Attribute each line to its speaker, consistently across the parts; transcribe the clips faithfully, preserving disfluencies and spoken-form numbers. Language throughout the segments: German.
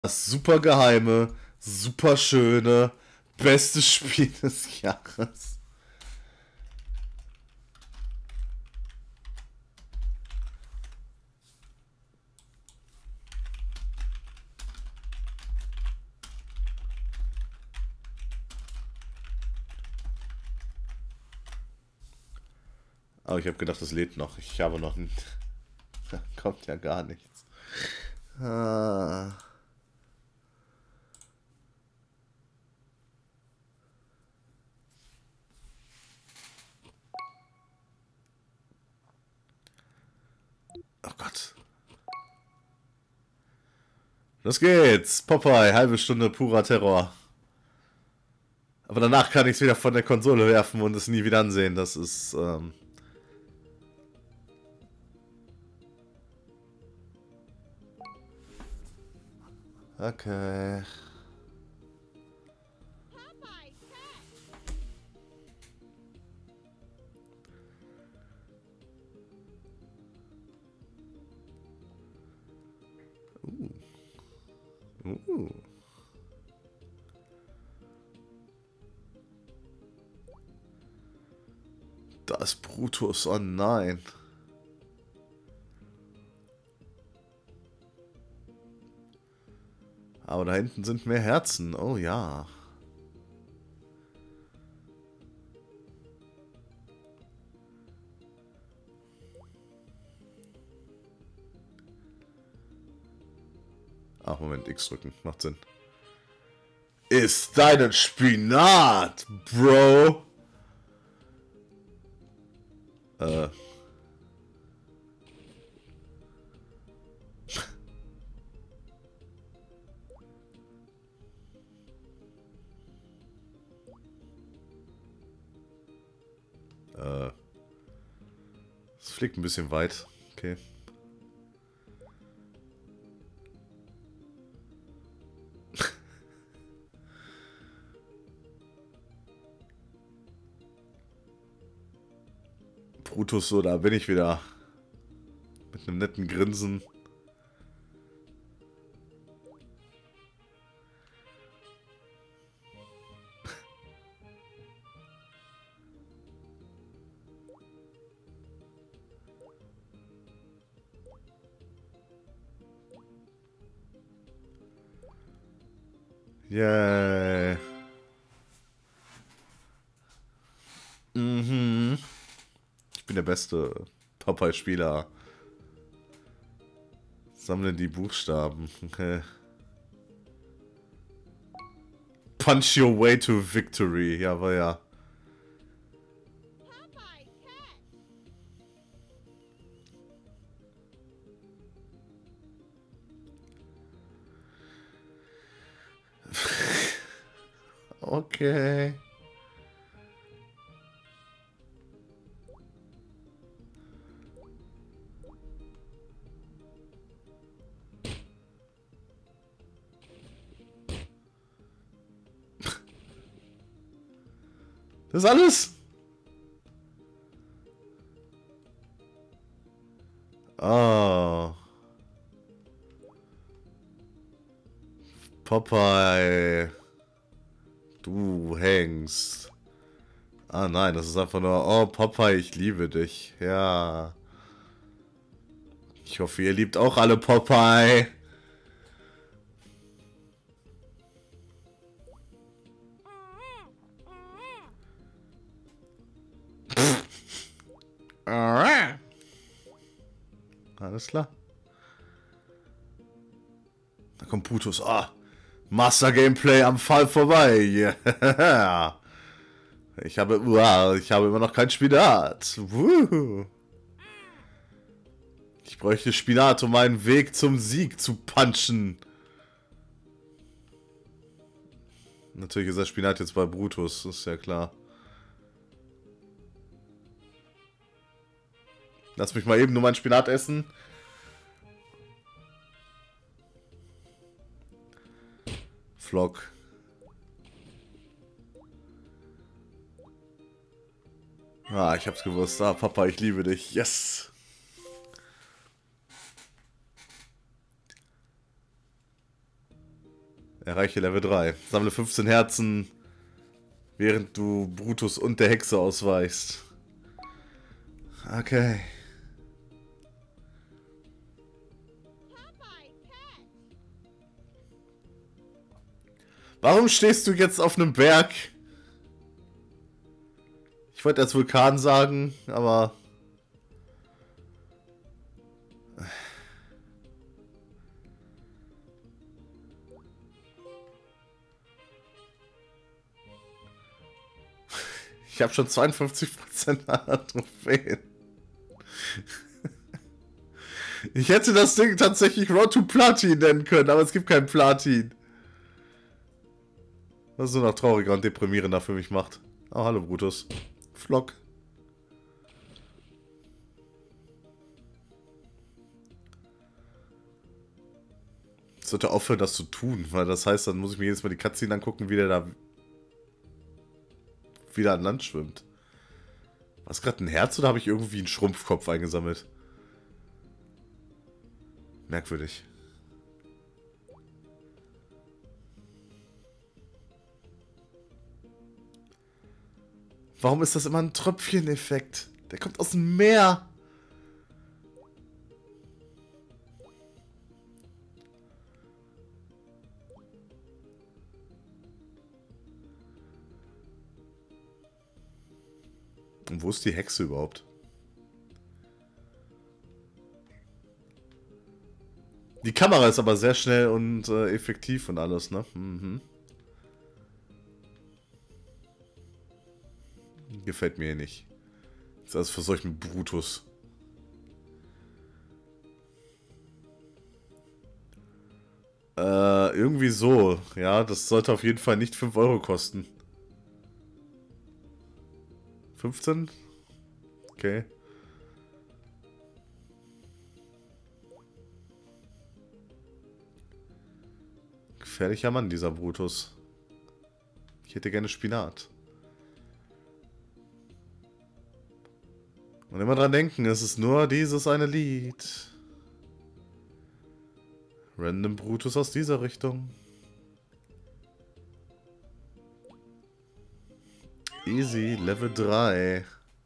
Speaker 1: Das super geheime, super schöne, beste Spiel des Jahres. Aber ich habe gedacht, das lädt noch. Ich habe noch nicht. Da kommt ja gar nichts. Ah. Oh Gott. Los geht's. Popeye, halbe Stunde purer Terror. Aber danach kann ich es wieder von der Konsole werfen und es nie wieder ansehen. Das ist, ähm... Okay. Uh. Uh. Da ist Brutus, oh nein. Aber da hinten sind mehr Herzen, oh ja. Ach, Moment, X drücken, macht Sinn. Ist deinen Spinat, Bro! Äh. äh. Es fliegt ein bisschen weit, okay. Brutus, so, da bin ich wieder. Mit einem netten Grinsen. Yeah. Mhm. Ich bin der beste Popeye-Spieler. Sammle die Buchstaben. Okay. Punch your way to victory. Ja, aber ja. Okay. Das ist alles? Oh. Popeye. Du hängst. Ah nein, das ist einfach nur, oh Popeye, ich liebe dich. Ja. Ich hoffe, ihr liebt auch alle Popeye. Alles klar. Da kommt Brutus. Ah, Master Gameplay am Fall vorbei. Yeah. Ich habe, wow, ich habe immer noch kein Spinat. Woo. Ich bräuchte Spinat, um meinen Weg zum Sieg zu punchen. Natürlich ist der Spinat jetzt bei Brutus, ist ja klar. Lass mich mal eben nur meinen Spinat essen. Flock. Ah, ich hab's gewusst. Ah, Papa, ich liebe dich. Yes! Erreiche Level drei. Sammle fünfzehn Herzen, während du Brutus und der Hexe ausweichst. Okay. Warum stehst du jetzt auf einem Berg? Ich wollte als Vulkan sagen, aber... Ich habe schon zweiundfünfzig Prozent aller Trophäen. Ich hätte das Ding tatsächlich Road to Platin nennen können, aber es gibt kein Platin. Was so noch trauriger und deprimierender für mich macht. Oh, hallo Brutus. Flock. Ich sollte aufhören, das zu tun, weil das heißt, dann muss ich mir jedes Mal die Cutscene angucken, wie der da wieder an Land schwimmt. War es gerade ein Herz oder habe ich irgendwie einen Schrumpfkopf eingesammelt? Merkwürdig. Warum ist das immer ein Tröpfchen-Effekt? Der kommt aus dem Meer. Und wo ist die Hexe überhaupt? Die Kamera ist aber sehr schnell und äh, effektiv und alles, ne? Mhm. Gefällt mir nicht. Das ist alles für solchen Brutus. Äh, irgendwie so. Ja, das sollte auf jeden Fall nicht fünf Euro kosten. fünfzehn? Okay. Gefährlicher Mann, dieser Brutus. Ich hätte gerne Spinat. Und immer dran denken, es ist nur dieses eine Lied. Random Brutus aus dieser Richtung. Easy, Level drei.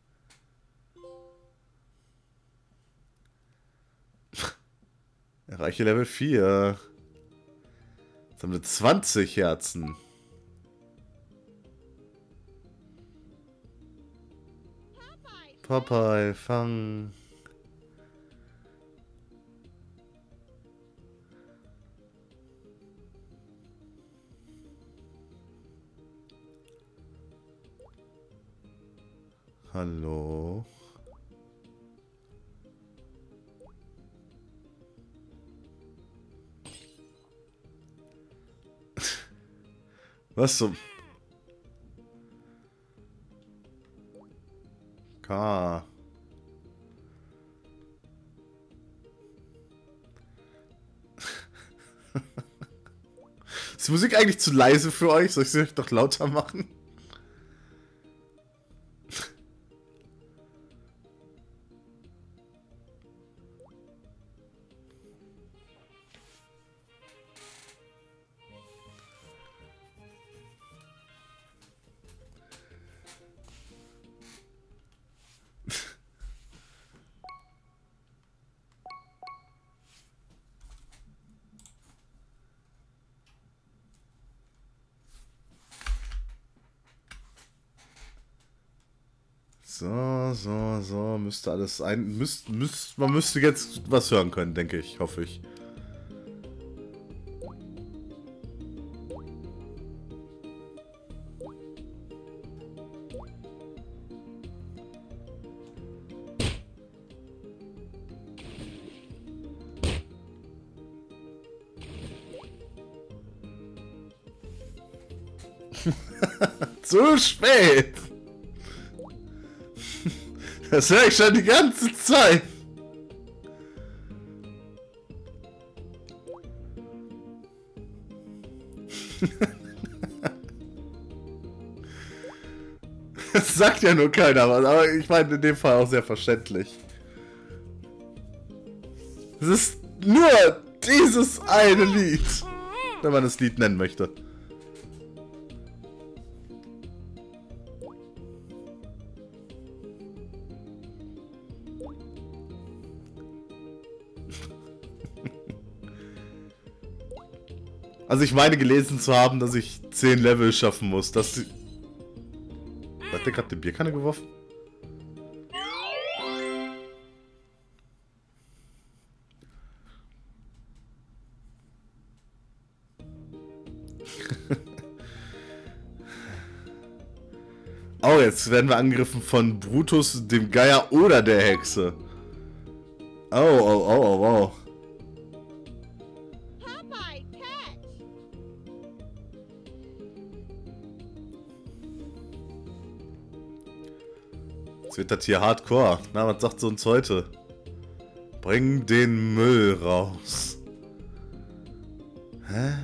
Speaker 1: Erreiche Level vier. Jetzt haben wir zwanzig Herzen. Popeye, fang. Hallo. Was zum... K. Ist die Musik eigentlich zu leise für euch? Soll ich sie euch doch lauter machen? So, so, so, müsste alles ein... Müsst, müsst, man müsste jetzt was hören können, denke ich, hoffe ich. Zu spät! Das höre ich schon die ganze Zeit. Das sagt ja nur keiner was, aber ich meine in dem Fall auch sehr verständlich. Es ist nur dieses eine Lied. wenn man das Lied nennen möchte. Also ich meine gelesen zu haben, dass ich zehn Level schaffen muss. Das hat der gerade eine Bierkanne geworfen? Oh, jetzt werden wir angegriffen von Brutus, dem Geier oder der Hexe. Oh, oh, oh, oh, oh. Jetzt wird das hier hardcore. Na, was sagt sie uns heute? Bring den Müll raus. Hä?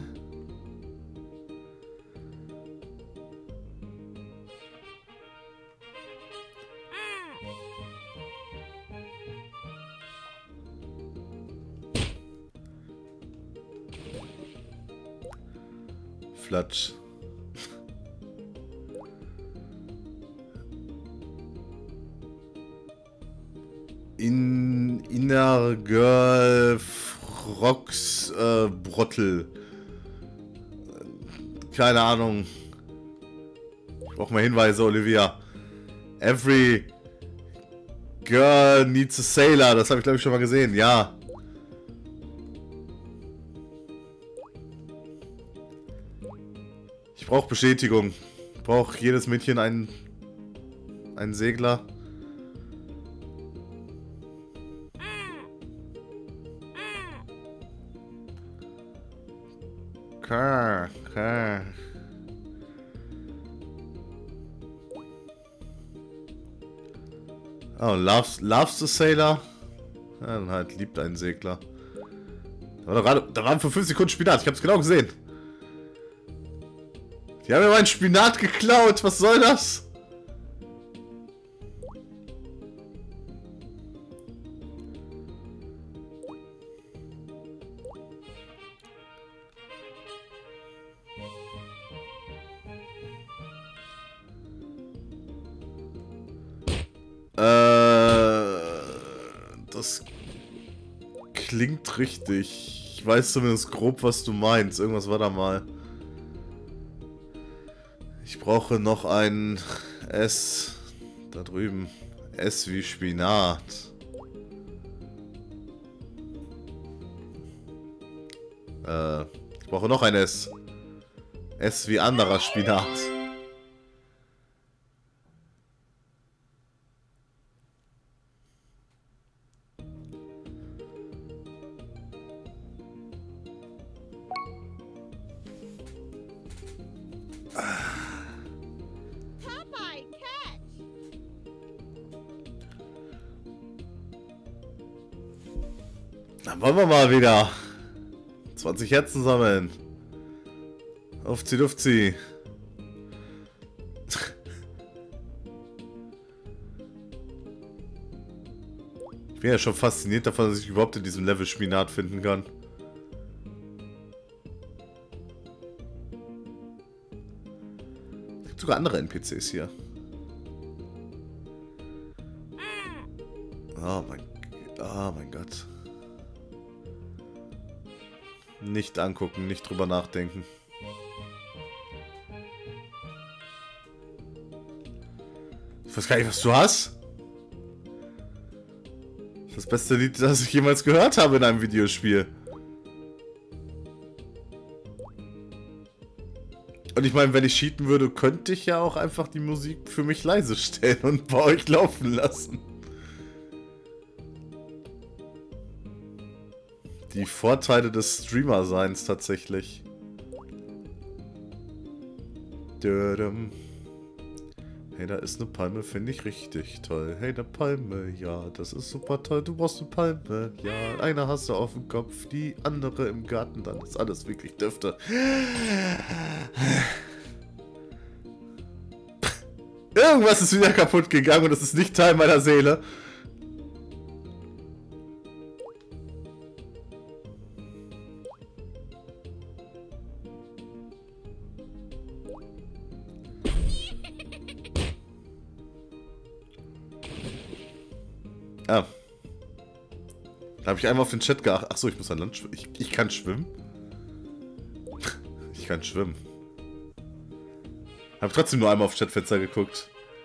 Speaker 1: Flatsch. In Inner Girl Frogs äh, Brottel. Keine Ahnung. Ich brauche mal Hinweise, Olivia. Every girl needs a sailor. Das habe ich glaube ich schon mal gesehen. Ja. Ich brauche Bestätigung. Braucht jedes Mädchen einen, einen Segler? Okay, okay. Oh, loves, loves the Sailor? Ja, dann halt liebt einen Segler. Da war doch gerade, da waren für fünf Sekunden Spinat, ich hab's genau gesehen. Die haben mir meinen Spinat geklaut, was soll das? Das klingt richtig. Ich weiß zumindest grob, was du meinst. Irgendwas war da mal. Ich brauche noch ein S. Da drüben. S wie Spinat. Äh, ich brauche noch ein S. S wie anderer Spinat. Dann wollen wir mal wieder zwanzig Herzen sammeln. Aufzieh, aufzieh. Ich bin ja schon fasziniert davon, dass ich überhaupt in diesem Level Spinat finden kann. Es gibt sogar andere N P Cs hier. Oh mein, oh mein Gott. Nicht angucken, nicht drüber nachdenken. Ich weiß gar nicht, was du hast. Das ist das beste Lied, das ich jemals gehört habe in einem Videospiel. Und ich meine, wenn ich cheaten würde, könnte ich ja auch einfach die Musik für mich leise stellen und bei euch laufen lassen. Die Vorteile des Streamer-Seins tatsächlich. Hey, da ist eine Palme, finde ich richtig toll. Hey, eine Palme, ja, das ist super toll. Du brauchst eine Palme, ja. Eine hast du auf dem Kopf, die andere im Garten. Dann ist alles wirklich dürfte. Irgendwas ist wieder kaputt gegangen und das ist nicht Teil meiner Seele. Ah. Da habe ich einmal auf den Chat geachtet. Achso, ich muss an Land schwimmen. Ich, ich kann schwimmen. Ich kann schwimmen. Habe trotzdem nur einmal auf Chatfenster geguckt.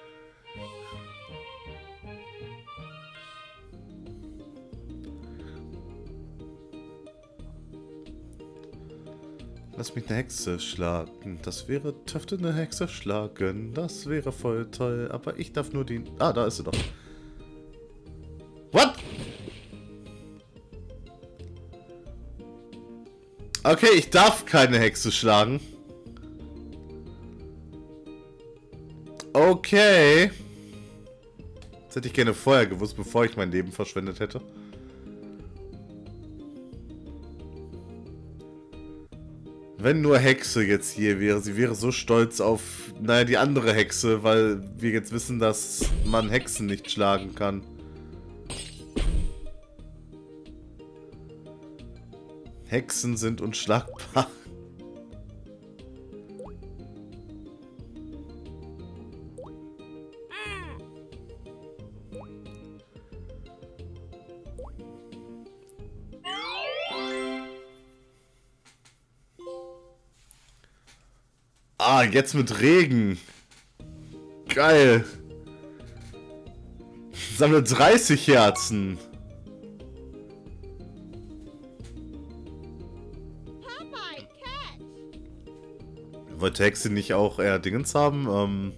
Speaker 1: Lass mich eine Hexe schlagen. Das wäre Töfte eine Hexe schlagen. Das wäre voll toll. Aber ich darf nur den... Ah, da ist sie doch. What? Okay, ich darf keine Hexe schlagen. Okay. Das hätte ich gerne vorher gewusst, bevor ich mein Leben verschwendet hätte. Wenn nur Hexe jetzt hier wäre, sie wäre so stolz auf, naja, die andere Hexe, weil wir jetzt wissen, dass man Hexen nicht schlagen kann. Hexen sind unschlagbar. Ah, jetzt mit Regen. Geil. Sammle dreißig Herzen. Wollte Hexe nicht auch eher Dingens haben? Ähm,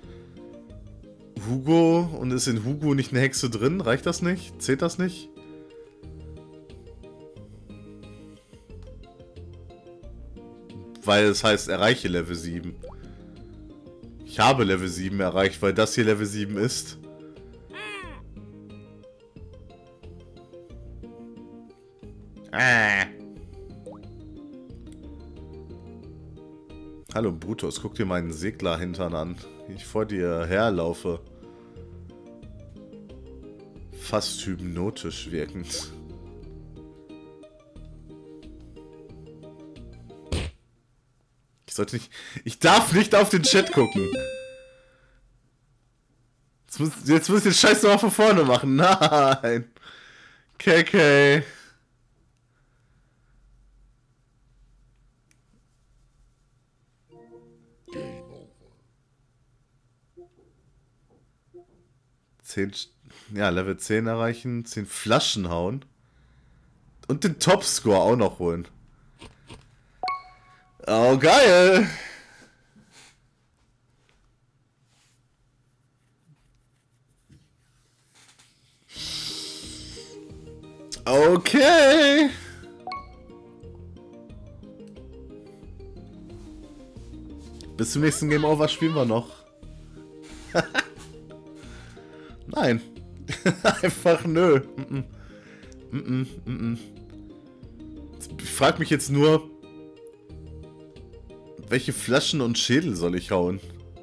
Speaker 1: Hugo? Und ist in Hugo nicht eine Hexe drin? Reicht das nicht? Zählt das nicht? Weil es heißt, erreiche Level sieben. Ich habe Level sieben erreicht, weil das hier Level sieben ist. Ah. Hallo Brutus, guck dir meinen Seglerhintern an, wie ich vor dir herlaufe. Fast hypnotisch wirkend. Ich sollte nicht... Ich darf nicht auf den Chat gucken. Jetzt muss, jetzt muss ich den Scheiß nochmal von vorne machen. Nein. K K. zehn, ja, Level zehn erreichen, zehn Flaschen hauen. Und den Topscore auch noch holen. Oh, geil! Okay! Bis zum nächsten Game Over spielen wir noch. Nein. Einfach nö. Mm -mm. Mm -mm. Ich frage mich jetzt nur, welche Flaschen und Schädel soll ich hauen?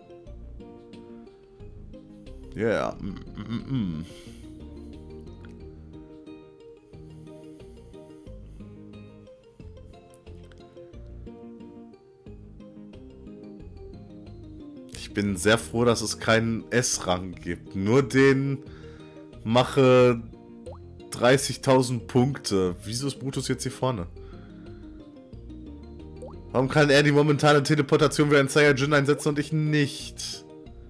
Speaker 1: Ja. Yeah. Mm -mm. Ich bin sehr froh, dass es keinen S-Rang gibt. Nur den mache dreißigtausend Punkte. Wieso ist Brutus jetzt hier vorne? Warum kann er die momentane Teleportation wie ein Saiyajin einsetzen und ich nicht?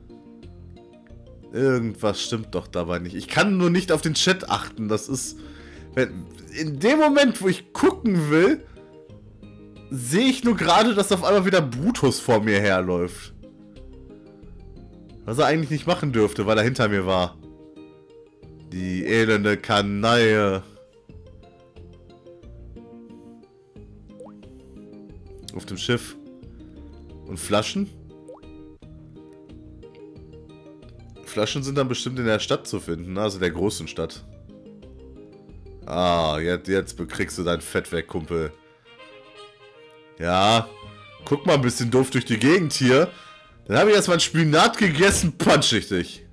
Speaker 1: Irgendwas stimmt doch dabei nicht. Ich kann nur nicht auf den Chat achten. Das ist... Wenn, in dem Moment, wo ich gucken will, sehe ich nur gerade, dass auf einmal wieder Brutus vor mir herläuft. Was er eigentlich nicht machen dürfte, weil er hinter mir war. Die elende Kanaille. Auf dem Schiff. Und Flaschen? Flaschen sind dann bestimmt in der Stadt zu finden, also der großen Stadt. Ah, jetzt, jetzt bekriegst du dein Fett weg, Kumpel. Ja, guck mal ein bisschen doof durch die Gegend hier. Dann habe ich erstmal ein Spinat gegessen, punch ich dich.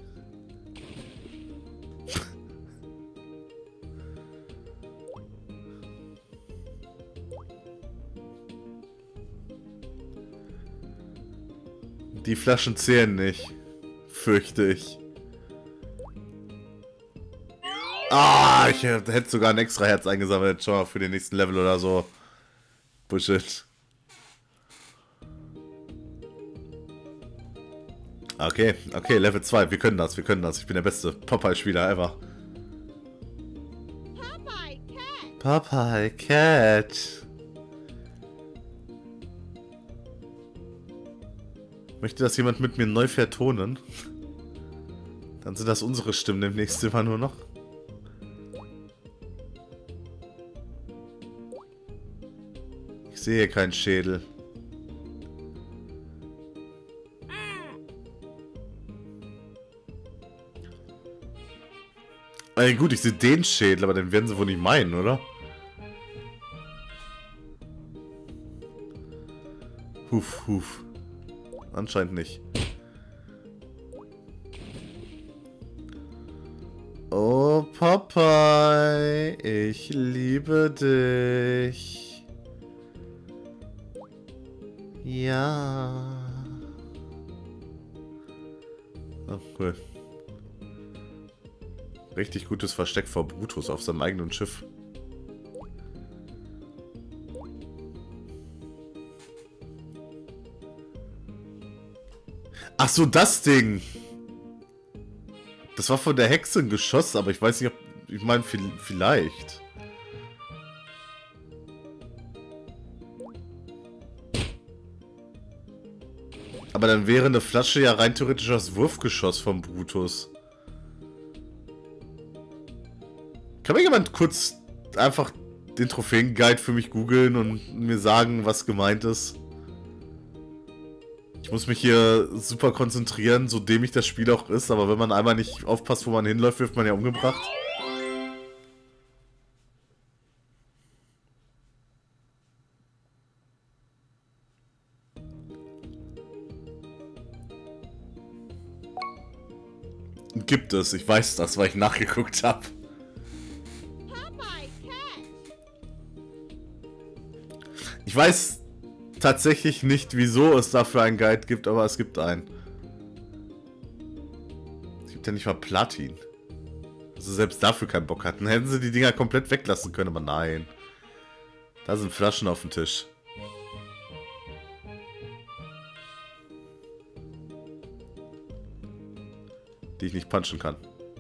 Speaker 1: Die Flaschen zählen nicht. Fürchte ich. Ah, ich hätte sogar ein extra Herz eingesammelt. Schon mal für den nächsten Level oder so. Bullshit. Okay, okay, Level zwei. Wir können das, wir können das. Ich bin der beste Popeye-Spieler ever.
Speaker 2: Popeye Cat.
Speaker 1: Popeye Cat. Möchte das jemand mit mir neu vertonen? Dann sind das unsere Stimmen demnächst immer nur noch. Ich sehe keinen Schädel. Ey, gut, ich sehe den Schädel, aber den werden sie wohl nicht meinen, oder? Huf, huf. Anscheinend nicht. Oh, Popeye, ich liebe dich. Ja. Oh, cool. Richtig gutes Versteck vor Brutus auf seinem eigenen Schiff. Ach so, das Ding. Das war von der Hexe ein Geschoss, aber ich weiß nicht, ob... Ich meine, vielleicht. Aber dann wäre eine Flasche ja rein theoretisch das Wurfgeschoss von Brutus. Kann mir jemand kurz einfach den Trophäenguide für mich googeln und mir sagen, was gemeint ist? Ich muss mich hier super konzentrieren, so dämlich das Spiel auch ist, aber wenn man einmal nicht aufpasst, wo man hinläuft, wird man ja umgebracht. Gibt es, ich weiß das, weil ich nachgeguckt habe. Ich weiß tatsächlich nicht, wieso es dafür einen Guide gibt, aber es gibt einen. Es gibt ja nicht mal Platin. Also selbst dafür keinen Bock hatten. Hätten sie die Dinger komplett weglassen können, aber nein. Da sind Flaschen auf dem Tisch. Die ich nicht punchen kann.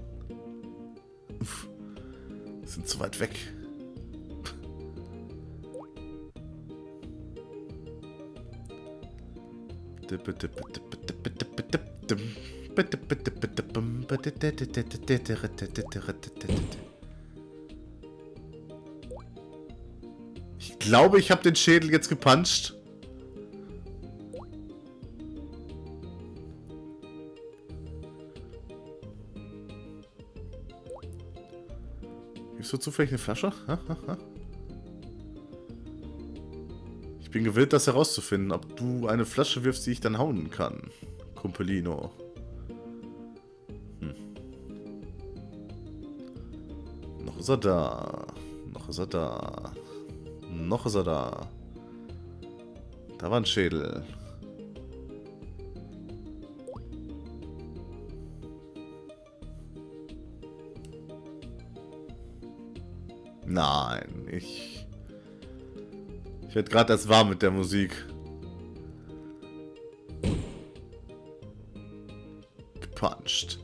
Speaker 1: Uff. Sind zu weit weg. Ich glaube, ich habe den Schädel jetzt gepuncht. Gibst du zufällig eine Flasche? Ha, ha, ha. Ich bin gewillt, das herauszufinden, ob du eine Flasche wirfst, die ich dann hauen kann. Kumpelino. Hm. Noch ist er da. Noch ist er da. Noch ist er da. Da war ein Schädel. Nein, ich... Ich werde gerade erst warm mit der Musik. Gepuncht.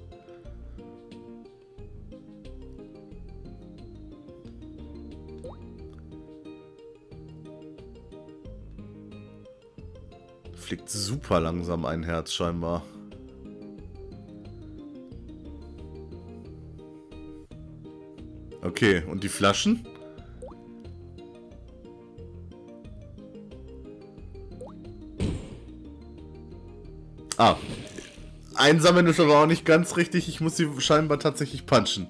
Speaker 1: Fliegt super langsam ein Herz scheinbar. Okay, und die Flaschen? Ah. Einsammeln ist aber auch nicht ganz richtig. Ich muss sie scheinbar tatsächlich punchen.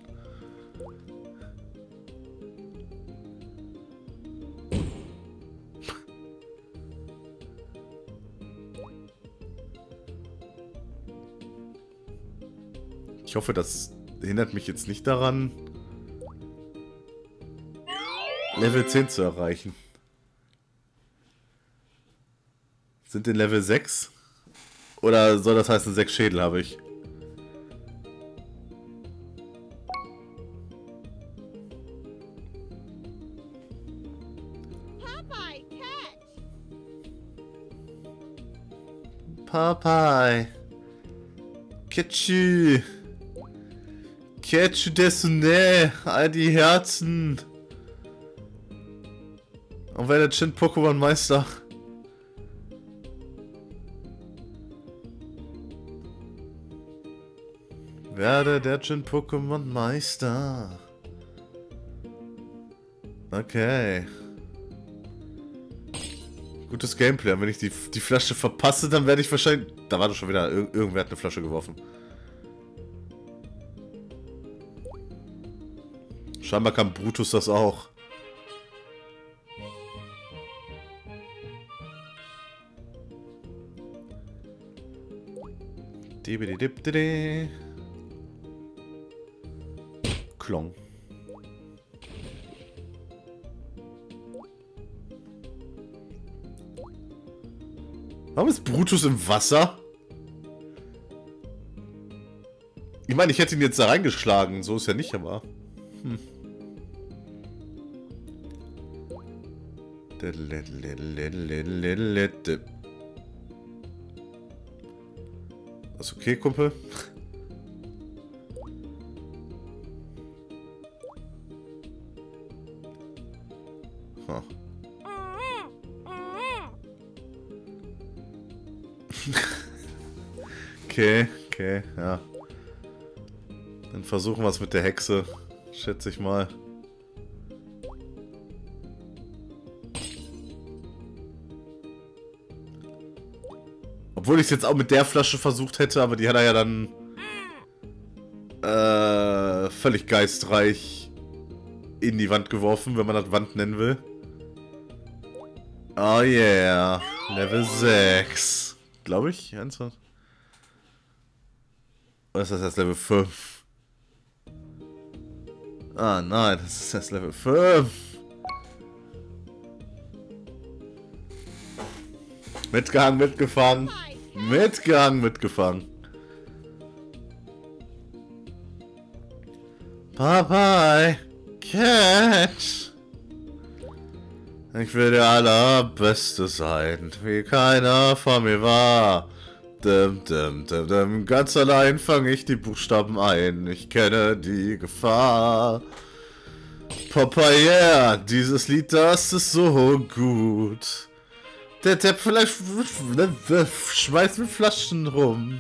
Speaker 1: Ich hoffe, das hindert mich jetzt nicht daran, Level zehn zu erreichen. Sind in Level sechs? Oder soll das heißen, sechs Schädel habe ich? Popeye. Ketchu. Ketchu Desune. All die Herzen. Und wer der Chin-Pokémon-Meister? Werde der Chin-Pokémon-Meister. Okay. Gutes Gameplay. Und wenn ich die, die Flasche verpasse, dann werde ich wahrscheinlich... Da war doch schon wieder... Ir irgendwer hat eine Flasche geworfen. Scheinbar kann Brutus das auch. Dibidibdibdi. Klong. Warum ist Brutus im Wasser? Ich meine, ich hätte ihn jetzt da reingeschlagen. So ist ja nicht, aber... Hm. Ist okay, Kumpel? Huh. Okay, okay, ja. Dann versuchen wir es mit der Hexe, schätze ich mal. Obwohl ich es jetzt auch mit der Flasche versucht hätte, aber die hat er ja dann äh, völlig geistreich in die Wand geworfen, wenn man das Wand nennen will. Oh yeah, Level sechs. Glaube ich, ernsthaft? Oder ist das erst Level fünf? Ah nein, das ist erst Level fünf. Mitgehangen, mitgefangen. Mitgehangen, mitgefangen. Popeye, Catch. Ich will der Allerbeste sein, wie keiner vor mir war. Dim, dim, dim, dim. Ganz allein fange ich die Buchstaben ein. Ich kenne die Gefahr. Popeye, yeah, dieses Lied, das ist so gut. Der Depp vielleicht schmeißt mit Flaschen rum.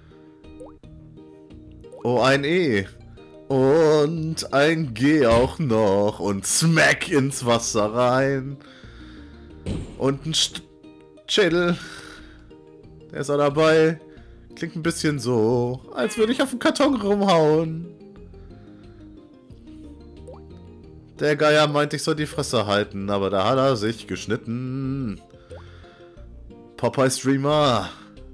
Speaker 1: Oh, ein E. Und ein G auch noch. Und smack ins Wasser rein. Und ein St Schädel. Der ist auch dabei. Klingt ein bisschen so, als würde ich auf den Karton rumhauen. Der Geier meint, ich soll die Fresse halten, aber da hat er sich geschnitten. Popeye Streamer.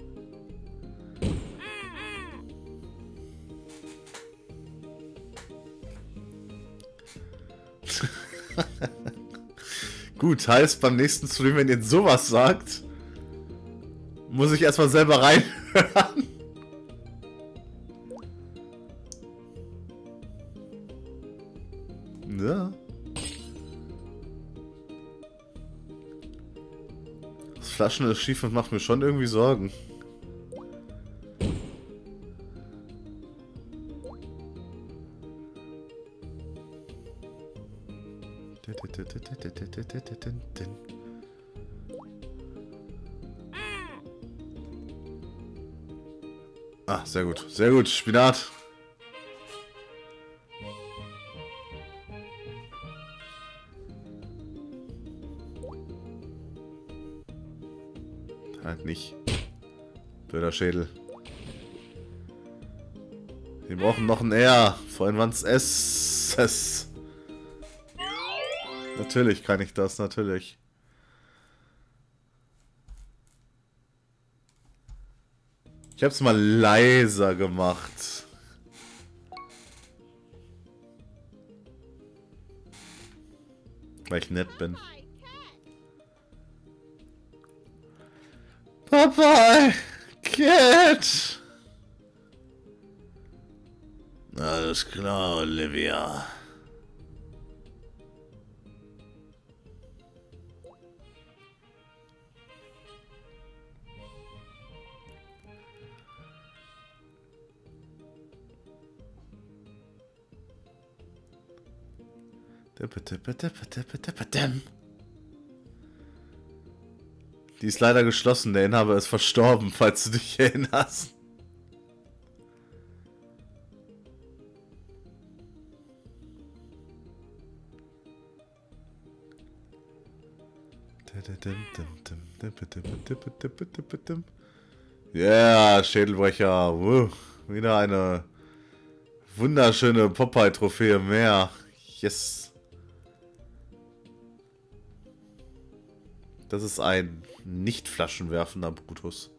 Speaker 1: Gut, heißt beim nächsten Stream, wenn ihr sowas sagt, muss ich erstmal selber reinhören. Ja. Das Flaschen ist schief und macht mir schon irgendwie Sorgen. Ah, sehr gut. Sehr gut. Spinat. Halt nicht. Blöder Schädel. Wir brauchen noch ein R. Vorhin waren es S. S. Natürlich kann ich das, natürlich. Ich hab's mal leiser gemacht. Weil ich nett bin. Popeye! Cat! Alles klar, Olivia. Die ist leider geschlossen, der Inhaber ist verstorben, falls du dich erinnerst. Ja, yeah, Schädelbrecher. Uh, wieder eine wunderschöne Popeye-Trophäe mehr. Yes. Das ist ein nicht flaschenwerfender Brutus.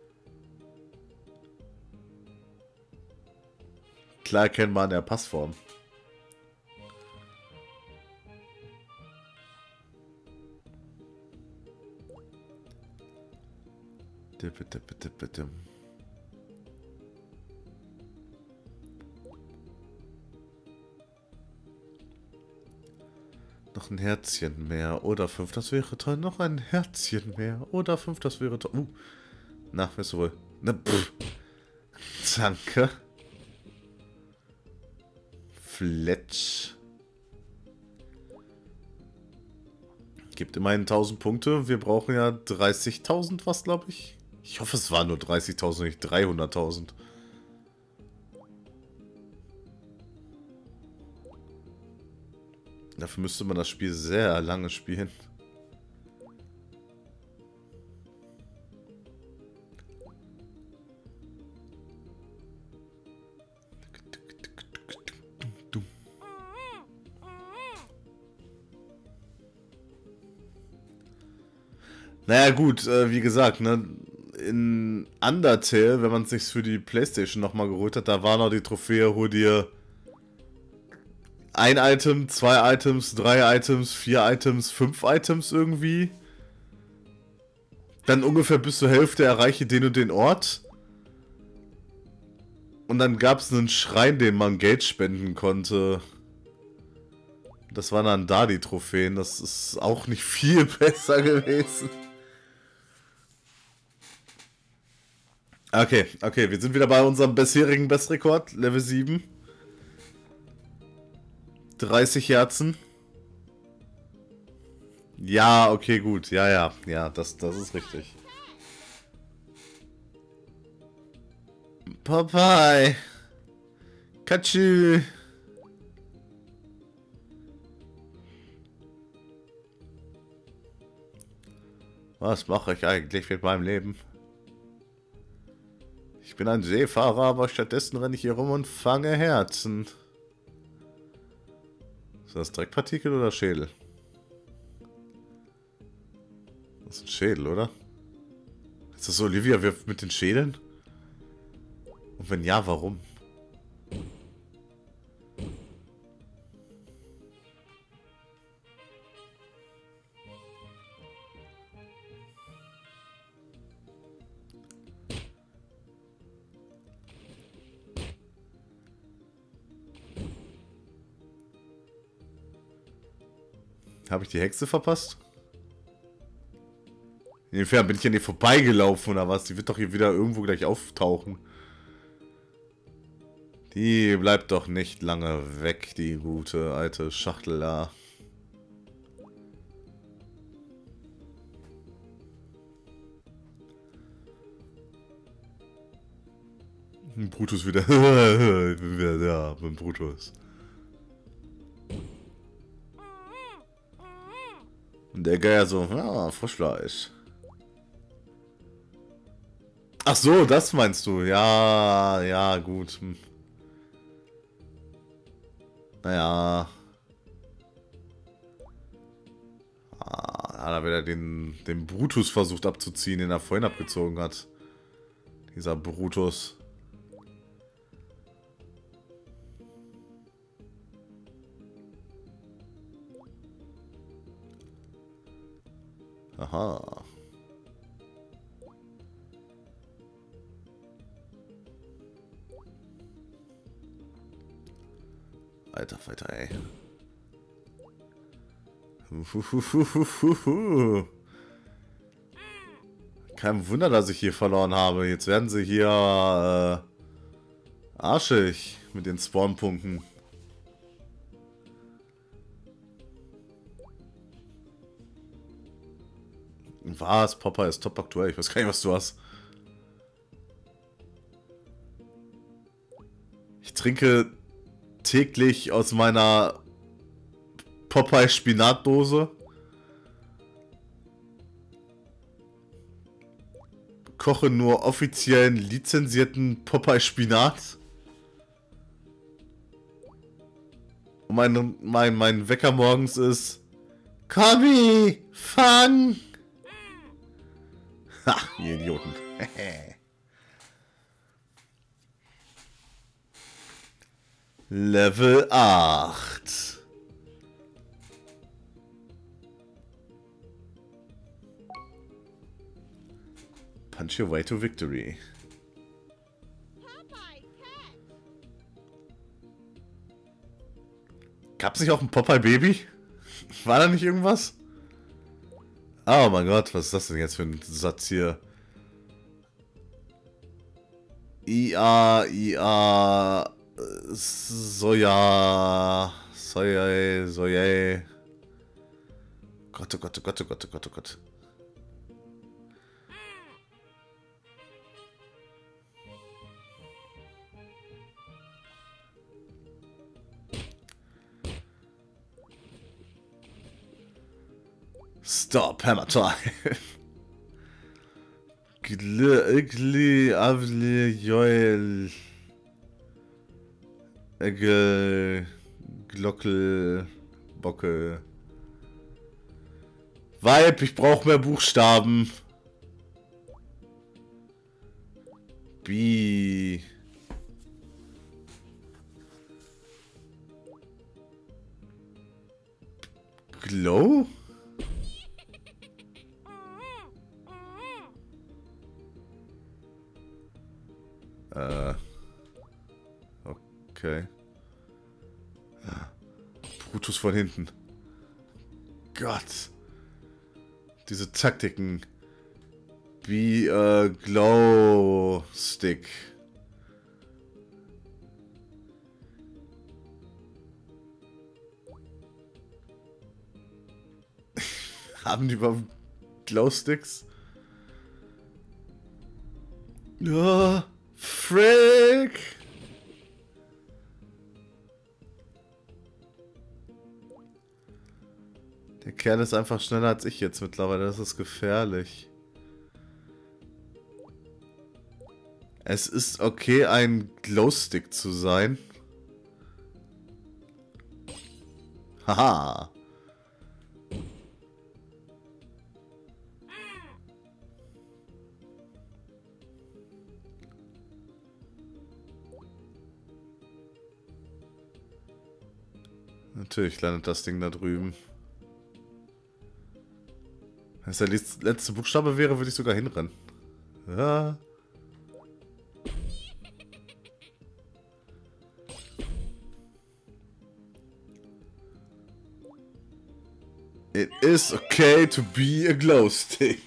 Speaker 1: Klar erkennbar an der Passform. Noch ein Herzchen mehr. Oder fünf, das wäre toll. Noch ein Herzchen mehr. Oder fünf, das wäre toll. Uh. Na, weißt du wohl. Na, pff. Danke. Fletch. Gibt immerhin tausend Punkte. Wir brauchen ja dreißigtausend, was glaube ich. Ich hoffe, es waren nur dreißigtausend, nicht dreihunderttausend. Dafür müsste man das Spiel sehr lange spielen. Naja gut, äh, wie gesagt, ne, in Undertale, wenn man es sich für die PlayStation nochmal geholt hat, da war noch die Trophäe, hol dir ein Item, zwei Items, drei Items, vier Items, fünf Items irgendwie. Dann ungefähr bis zur Hälfte erreiche den und den Ort. Und dann gab es einen Schrein, den man Geld spenden konnte. Das waren dann da die Trophäen. Das ist auch nicht viel besser gewesen. Okay, okay, wir sind wieder bei unserem bisherigen Bestrekord, Level sieben. dreißig Herzen. Ja, okay, gut. Ja, ja, ja, das, das ist richtig. Popeye. Katschü. Was mache ich eigentlich mit meinem Leben? Ich bin ein Seefahrer, aber stattdessen renne ich hier rum und fange Herzen. Ist das Dreckpartikel oder Schädel? Das ist ein Schädel, oder? Ist das so, Olivia wirft mit den Schädeln? Und wenn ja, warum? Habe ich die Hexe verpasst? Inwiefern bin ich an ihr vorbeigelaufen oder was? Die wird doch hier wieder irgendwo gleich auftauchen. Die bleibt doch nicht lange weg, die gute alte Schachtel da. Brutus wieder. Ich bin wieder da, bin Brutus. Und der Geier so, ja, Frischfleisch. Ach so, das meinst du. Ja, ja, gut. Hm. Naja. Ah, da hat er wieder den, den Brutus versucht abzuziehen, den er vorhin abgezogen hat. Dieser Brutus. Aha. Alter Falter, ey. Kein Wunder, dass ich hier verloren habe. Jetzt werden sie hier äh, arschig mit den Spawnpunkten. Was? Popeye ist top aktuell. Ich weiß gar nicht, was du hast. Ich trinke täglich aus meiner Popeye Spinatdose. Koche nur offiziellen, lizenzierten Popeye Spinat. Und mein, mein, mein Wecker morgens ist... Kobi, fang! Ha, ihr Idioten. Level acht. Punch your way to victory. Gab's nicht auch ein Popeye-Baby? War da nicht irgendwas? Oh mein Gott, was ist das denn jetzt für ein Satz hier? I A, I A, Soja, Soja, Soja. Gott, oh Gott, oh Gott, oh Gott, oh Gott, oh Gott. Stop, Hammer Time. Gle, Gli, Avli, Joel. Egel, Glockel, Bocke. Weib, ich brauche mehr Buchstaben. Bi. Glow? Äh. Okay. Brutus von hinten. Gott. Diese Taktiken. Wie, äh, Glow Stick. Haben die überhaupt Glow Sticks? Ja. Frick! Der Kerl ist einfach schneller als ich jetzt mittlerweile. Das ist gefährlich. Es ist okay, ein Glowstick zu sein. Haha. Natürlich landet das Ding da drüben. Wenn es der letzte Buchstabe wäre, würde ich sogar hinrennen. Ja. It is okay to be a glow stick.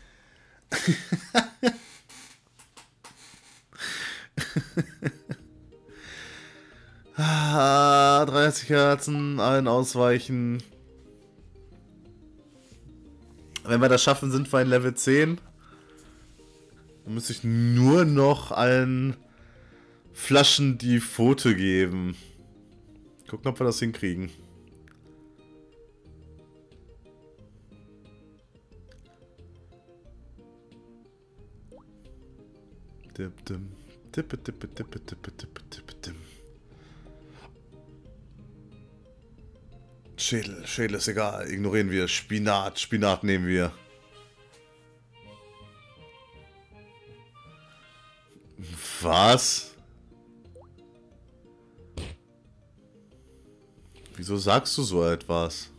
Speaker 1: Ah, dreißig Herzen, allen ausweichen. Wenn wir das schaffen, sind wir in Level zehn. Dann müsste ich nur noch allen Flaschen die Pfote geben. Gucken, ob wir das hinkriegen. Dip, dim. Tippe, tippe, tippe, tippe, tippe, tippe, dim. Schädel, Schädel ist egal. Ignorieren wir. Spinat, Spinat nehmen wir. Was? Wieso sagst du so etwas?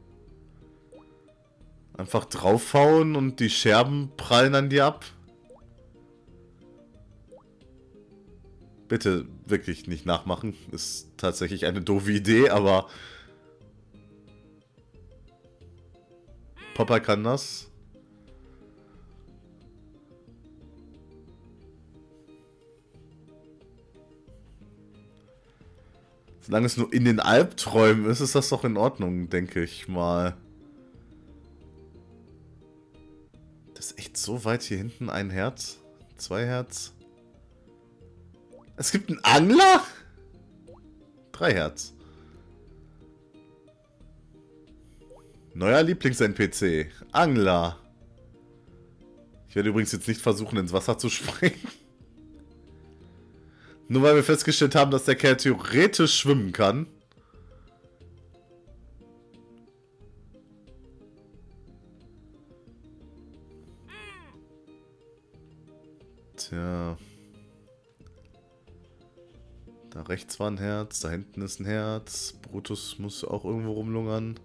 Speaker 1: Einfach draufhauen und die Scherben prallen an dir ab? Bitte wirklich nicht nachmachen. Ist tatsächlich eine doofe Idee, aber... Popeye kann das. Solange es nur in den Albträumen ist, ist das doch in Ordnung, denke ich mal. so weit hier hinten ein Herz? Zwei Herz? Es gibt einen Angler? Drei Herz. Neuer Lieblings-N P C. Angler. Ich werde übrigens jetzt nicht versuchen, ins Wasser zu springen. Nur weil wir festgestellt haben, dass der Kerl theoretisch schwimmen kann. Tja. Da rechts war ein Herz, da hinten ist ein Herz. Brutus muss auch irgendwo rumlungern.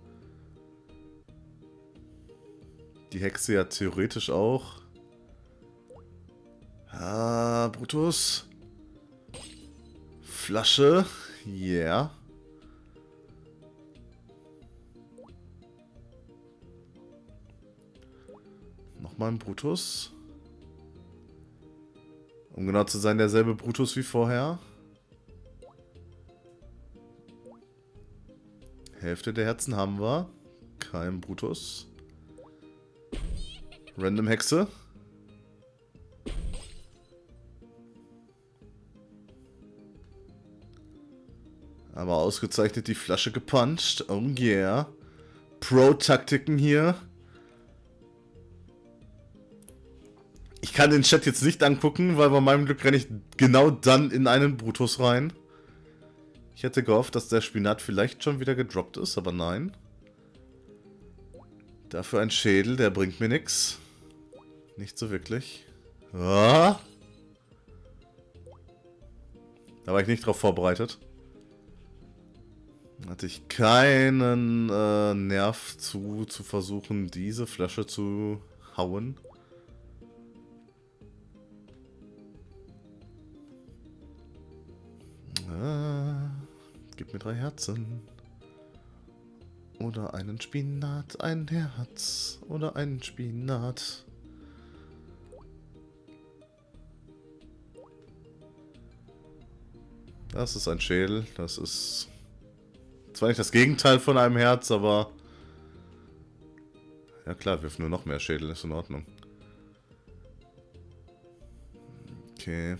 Speaker 1: Die Hexe ja theoretisch auch. Ah, Brutus. Flasche. Yeah. Nochmal ein Brutus. Um genau zu sein, derselbe Brutus wie vorher. Hälfte der Herzen haben wir. Kein Brutus. Random Hexe. Aber ausgezeichnet die Flasche gepuncht. Oh yeah. Pro-Taktiken hier. Ich kann den Chat jetzt nicht angucken, weil bei meinem Glück renne ich genau dann in einen Brutus rein. Ich hätte gehofft, dass der Spinat vielleicht schon wieder gedroppt ist, aber nein. Dafür ein Schädel, der bringt mir nichts. Nicht so wirklich. Ah. Da war ich nicht drauf vorbereitet. Hatte ich keinen äh, Nerv zu, zu versuchen, diese Flasche zu hauen. Ah, gib mir drei Herzen. Oder einen Spinat, ein Herz. Oder einen Spinat. Das ist ein Schädel. Das ist zwar nicht das Gegenteil von einem Herz, aber... Ja klar, wirf nur noch mehr Schädel, ist in Ordnung. Okay.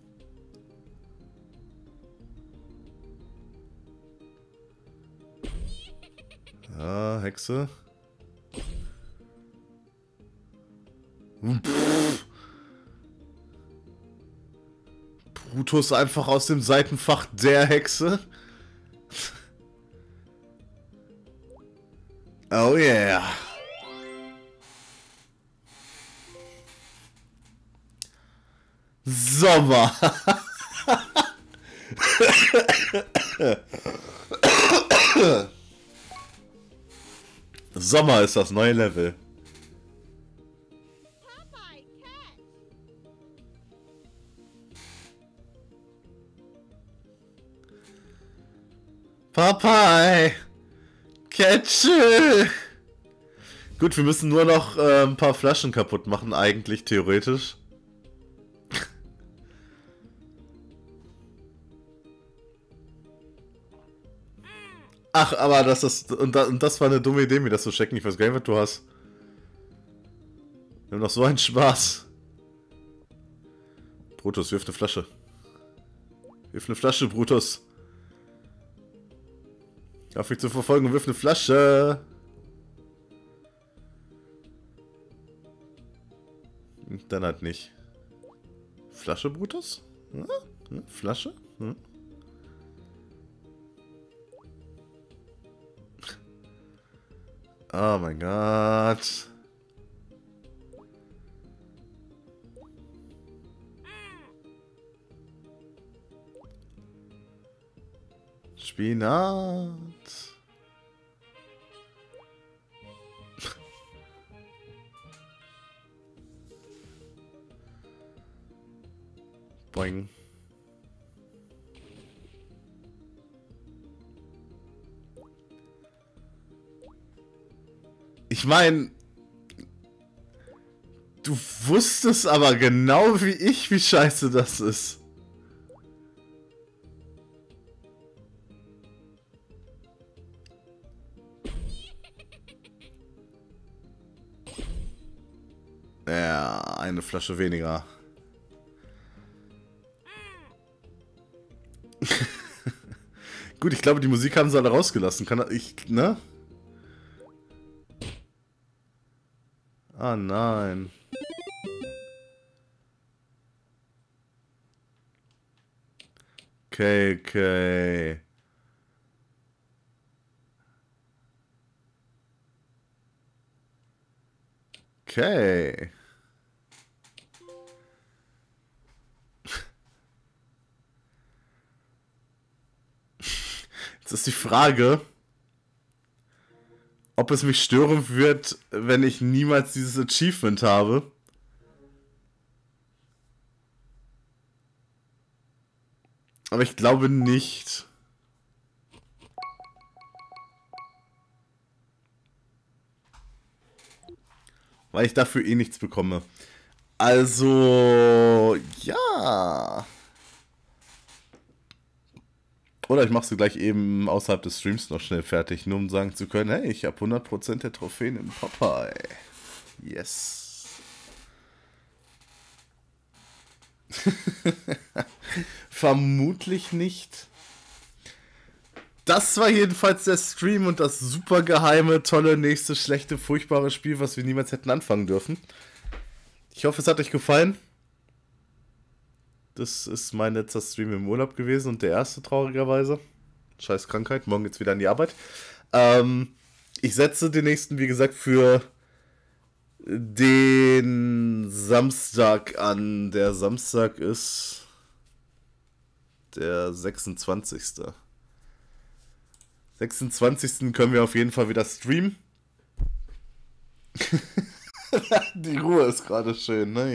Speaker 1: Ja, Hexe. Pff. Brutus einfach aus dem Seitenfach der Hexe. Oh yeah. Sommer. Sommer ist das neue Level. Popeye! Catche! Gut, wir müssen nur noch äh, ein paar Flaschen kaputt machen, eigentlich, theoretisch. Ach, aber das ist... Und, da, und das war eine dumme Idee, mir das zu checken. Ich weiß gar nicht, was du hast. Wir haben noch so einen Spaß. Brutus, wirf eine Flasche. Wirf eine Flasche, Brutus. Auf mich zu verfolgen und wirf eine Flasche. Dann halt nicht. Flasche, Brutus? Hm? Hm? Flasche? Hm? Oh mein Gott. Spinat. Boing. Ich meine, du wusstest aber genau wie ich, wie scheiße das ist. Ja. Ja, eine Flasche weniger. Gut, ich glaube, die Musik haben sie alle rausgelassen. Kann ich, ne? Ah, nein. Okay, okay. Okay. Jetzt ist die Frage, ob es mich stören wird, wenn ich niemals dieses Achievement habe. Aber ich glaube nicht. Weil ich dafür eh nichts bekomme. Also, ja. Oder ich mache sie gleich eben außerhalb des Streams noch schnell fertig, nur um sagen zu können, hey, ich habe hundert Prozent der Trophäen im Popeye. Yes. Vermutlich nicht. Das war jedenfalls der Stream und das super geheime, tolle, nächste, schlechte, furchtbare Spiel, was wir niemals hätten anfangen dürfen. Ich hoffe, es hat euch gefallen. Das ist mein letzter Stream im Urlaub gewesen und der erste traurigerweise. Scheiß Krankheit, morgen geht's wieder an die Arbeit. Ähm, ich setze den nächsten, wie gesagt, für den Samstag an. Der Samstag ist der sechsundzwanzigste sechsundzwanzigsten können wir auf jeden Fall wieder streamen. Die Ruhe ist gerade schön, ne?